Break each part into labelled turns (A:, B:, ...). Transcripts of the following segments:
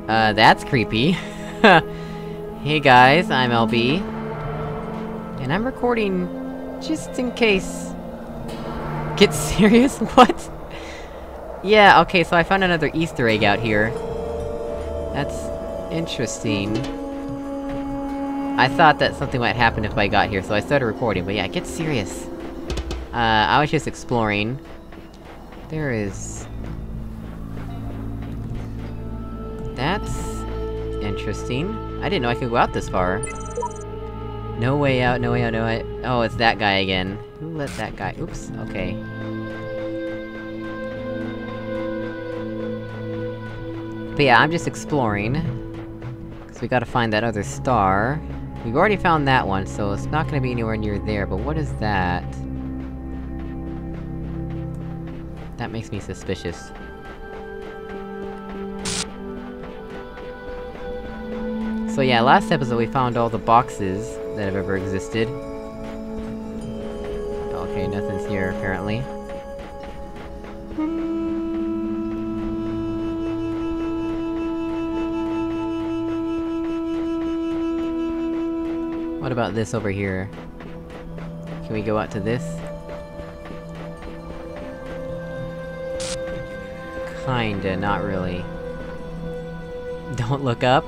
A: That's creepy. Hey guys, I'm LB. And I'm recording... just in case... Get serious? What? Yeah, okay, so I found another Easter egg out here. That's... interesting. I thought that something might happen if I got here, so I started recording, but yeah, get serious. I was just exploring. There is... That's... interesting. I didn't know I could go out this far. No way out, no way out, no way... Oh, it's that guy again. Who let that guy- oops, okay. But yeah, I'm just exploring. Cause we gotta find that other star. We've already found that one, so it's not gonna be anywhere near there, but what is that? That makes me suspicious. So yeah, last episode we found all the boxes that have ever existed. Okay, nothing's here, apparently. What about this over here? Can we go out to this? Kinda, not really. Don't look up?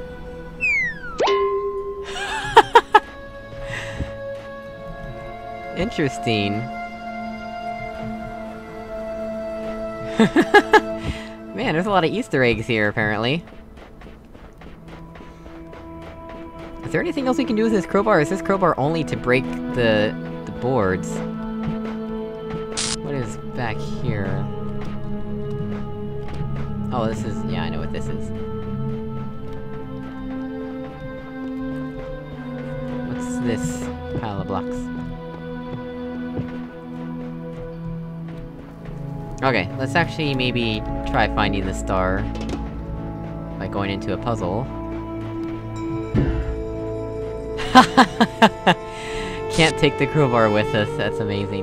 A: Interesting. Man, there's a lot of Easter eggs here, apparently. Is there anything else we can do with this crowbar, or is this crowbar only to break the boards? What is back here? Oh, this is- yeah, I know what this is. What's this pile of blocks? Okay, let's actually maybe try finding the star by going into a puzzle. Can't take the crowbar with us, that's amazing.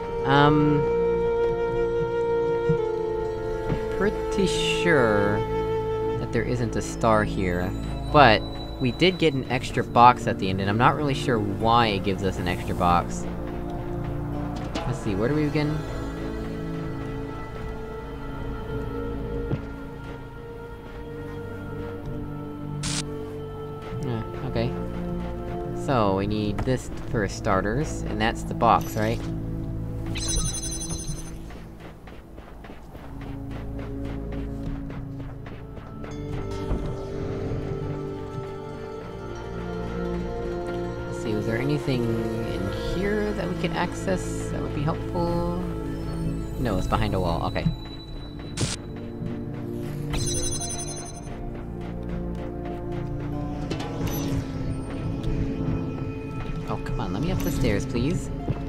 A: Pretty sure that there isn't a star here, but we did get an extra box at the end, and I'm not really sure why it gives us an extra box. Let's see, where do we begin? Okay. So, we need this for starters, and that's the box, right? Let's see, was there anything in here that we could access that would be helpful? No, it's behind a wall, okay. Oh, come on, let me up the stairs, please.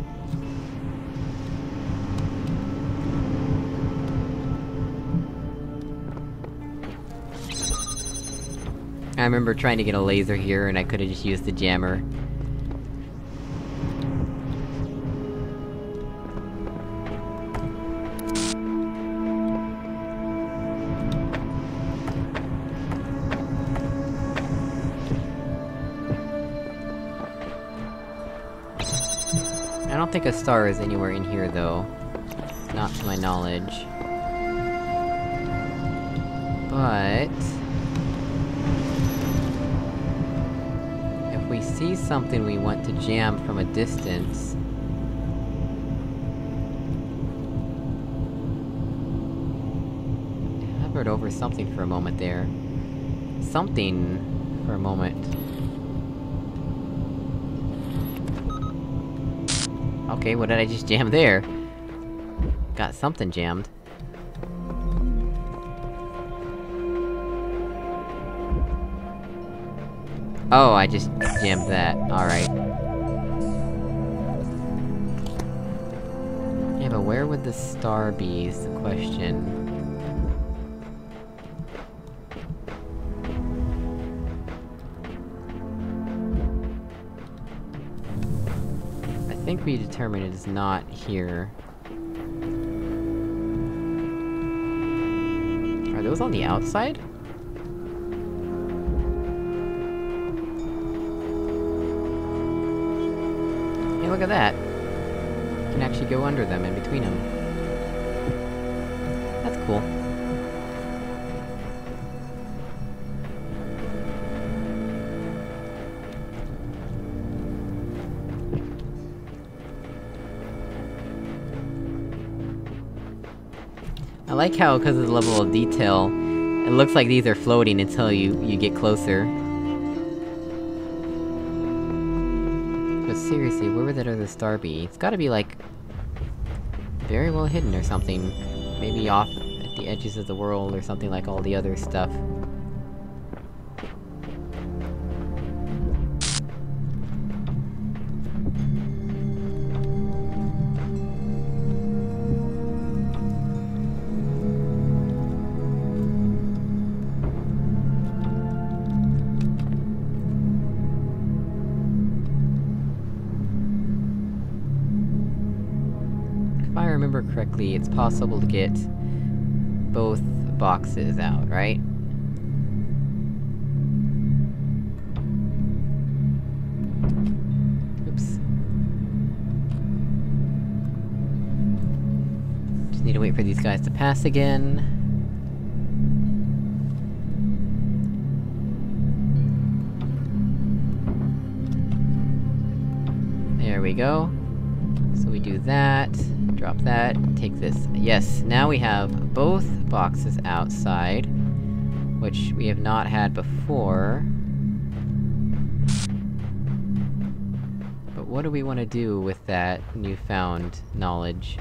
A: I remember trying to get a laser here, and I could've just used the jammer. I don't think a star is anywhere in here, though. Not to my knowledge. But... if we see something we want to jam from a distance... I hovered over something for a moment there. Something... for a moment. Okay, what did I just jam there? Got something jammed. Oh, I just jammed that. Alright. Yeah, but where would the star be, is the question. I think we determined it is not here. Are those on the outside? Hey, look at that! You can actually go under them, in between them. That's cool. I like how, because of the level of detail, it looks like these are floating until you get closer. But seriously, where would that other star be? It's gotta be, like, very well hidden or something. Maybe off at the edges of the world or something like all the other stuff. If I remember correctly, it's possible to get both boxes out, right? Oops. Just need to wait for these guys to pass again. There we go. So we do that, drop that, take this. Yes, now we have both boxes outside, which we have not had before. But what do we want to do with that newfound knowledge?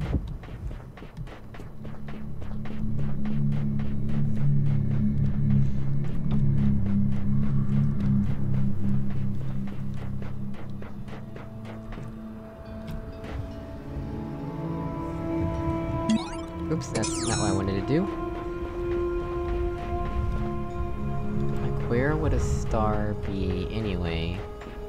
A: Oops, that's not what I wanted to do. Like, where would a star be, anyway?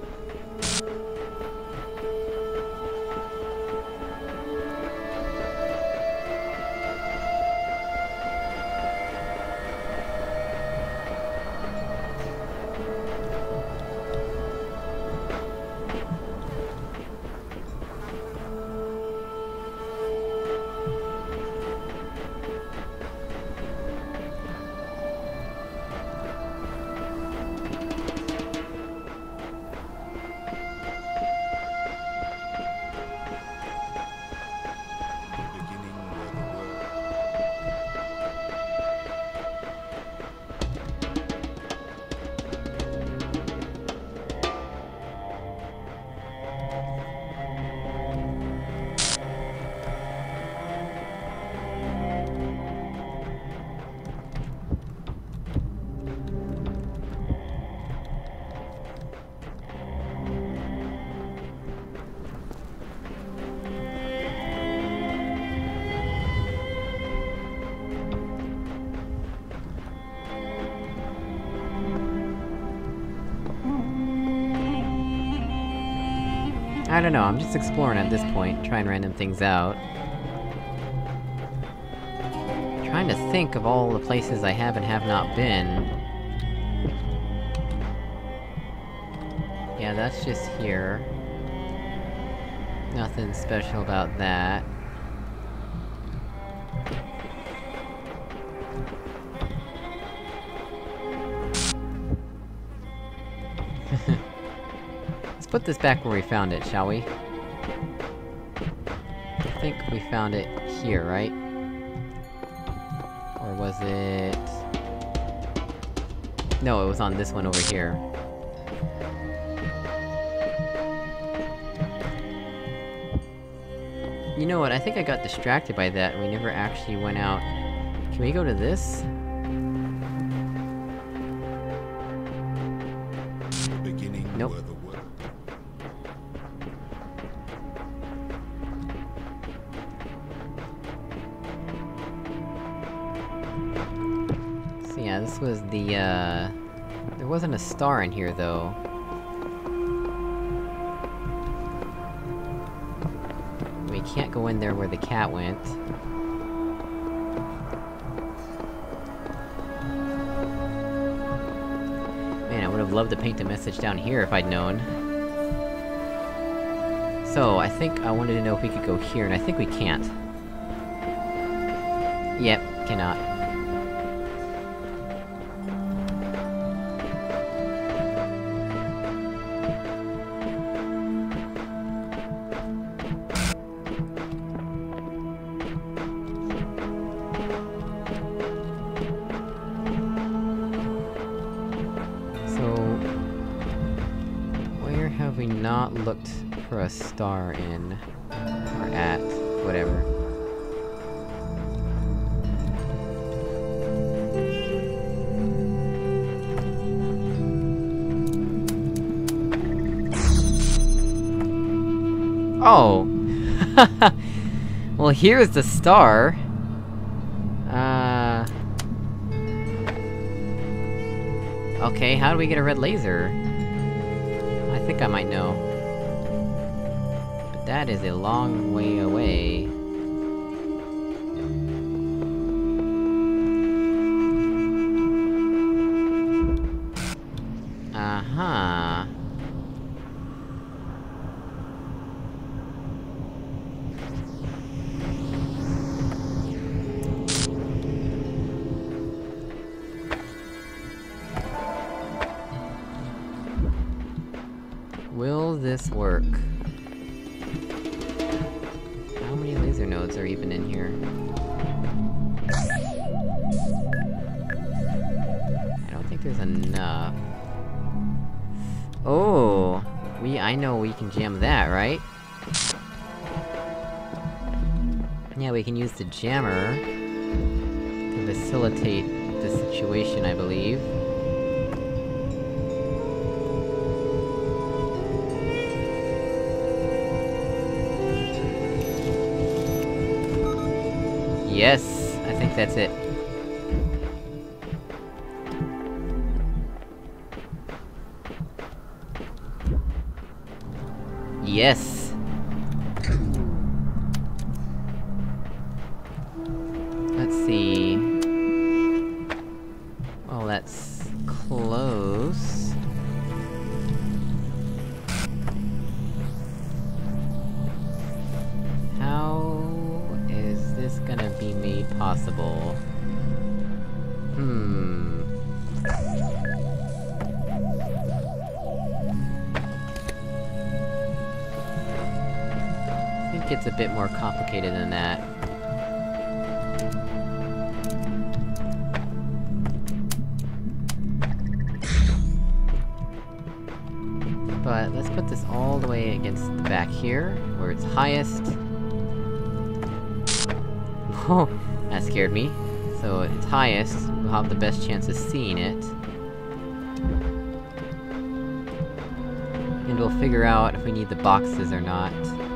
A: I don't know, I'm just exploring at this point, trying random things out. Trying to think of all the places I have and have not been. Yeah, that's just here. Nothing special about that. Let's put this back where we found it, shall we? I think we found it here, right? Or was it... No, it was on this one over here. You know what, I think I got distracted by that, and we never actually went out... Can we go to this? Nope. So yeah, this was the, there wasn't a star in here, though. We can't go in there where the cat went. Man, I would've loved to paint the message down here if I'd known. So, I think I wanted to know if we could go here, and I think we can't. Yep, cannot. Have we not looked for a star in? Or at, whatever. Oh! Well, here's the star! Okay, how do we get a red laser? I think I might know. But that is a long way away. Uh-huh. Will this work? How many laser nodes are even in here? I don't think there's enough. Oh! I know we can jam that, right? Yeah, we can use the jammer to facilitate the situation, I believe. Yes! I think that's it. Yes! Let's see... Well, that's... close... How... is this gonna be made possible? I think it's a bit more complicated than that. But let's put this all the way against the back here, where it's highest. Oh, that scared me. So, it's highest, we'll have the best chance of seeing it. And we'll figure out if we need the boxes or not.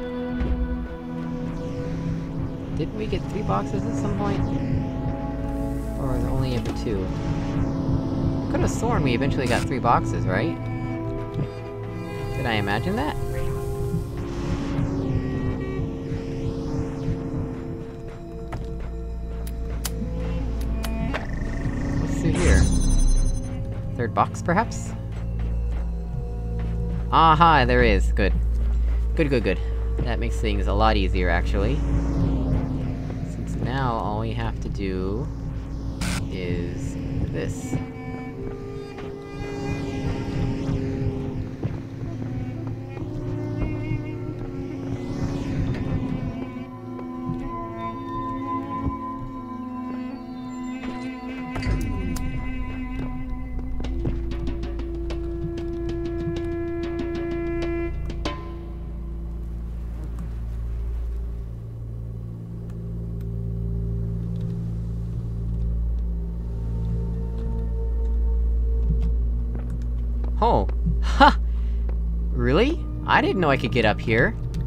A: Didn't we get 3 boxes at some point? Or was it only ever 2? Could've sworn we eventually got 3 boxes, right? Did I imagine that? What's through here? 3rd box, perhaps? Aha, there is. Good. Good, good, good. That makes things a lot easier, actually. Since now all we have to do... is... this. Oh! Ha! Really? I didn't know I could get up here!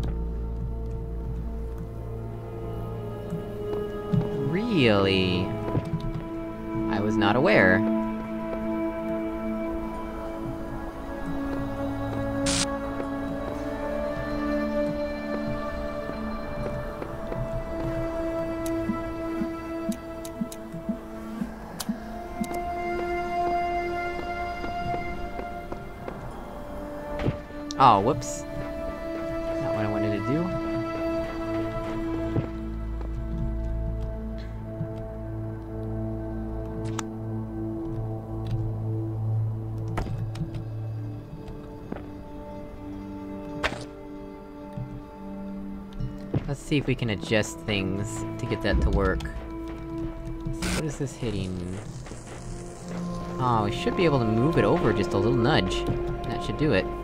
A: Really? I was not aware. Oh, whoops. Not what I wanted let's see if we can adjust things to get that to work. So what is this hitting? Oh, we should be able to move it over just a little nudge. That should do it.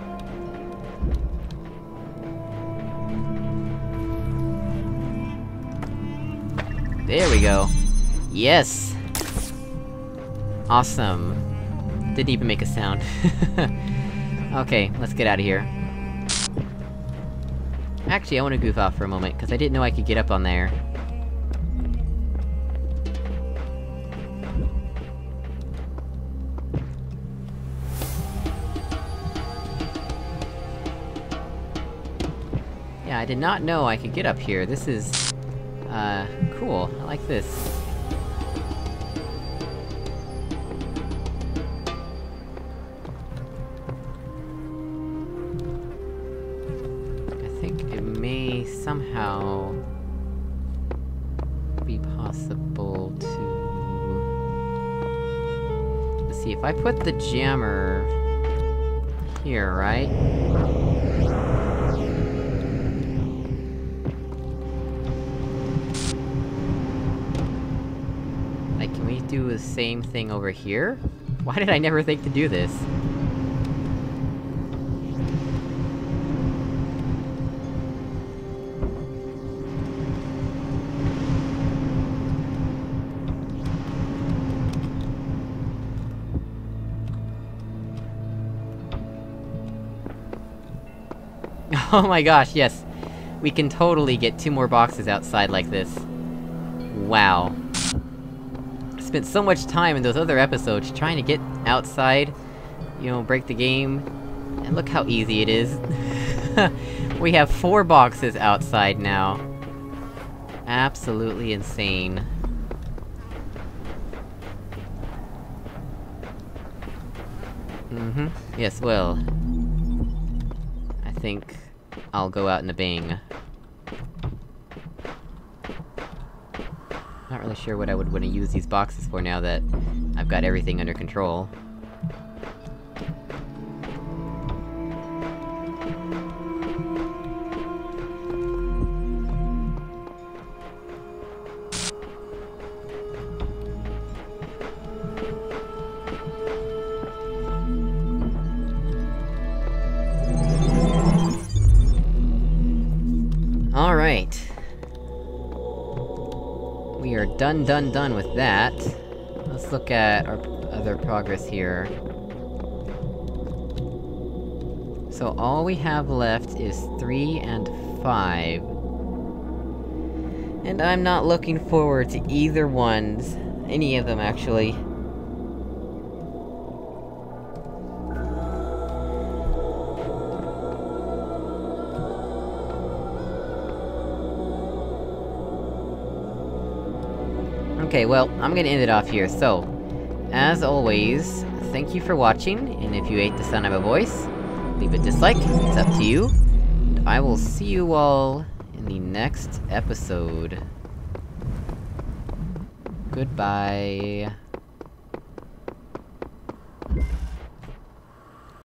A: There we go! Yes! Awesome. Didn't even make a sound. Okay, let's get out of here. Actually, I wanna goof off for a moment, cause I didn't know I could get up on there. Yeah, I did not know I could get up here. This is... cool. I like this. I think it may somehow... be possible to... Let's see, if I put the jammer... here, right? Do the same thing over here? Why did I never think to do this? Oh my gosh, yes! We can totally get 2 more boxes outside like this. Wow. Spent so much time in those other episodes trying to get outside, you know, break the game, and look how easy it is. We have 4 boxes outside now. Absolutely insane. Mm-hmm. Yes, well... I think... I'll go out in a bang. Not really sure what I would want to use these boxes for now that I've got everything under control. Alright. We are done with that. Let's look at our other progress here. So all we have left is 3 and 5. And I'm not looking forward to either ones. Any of them, actually. Okay, well, I'm gonna end it off here, so... As always, thank you for watching, and if you hate the sound of my voice, leave a dislike, it's up to you. And I will see you all in the next episode. Goodbye.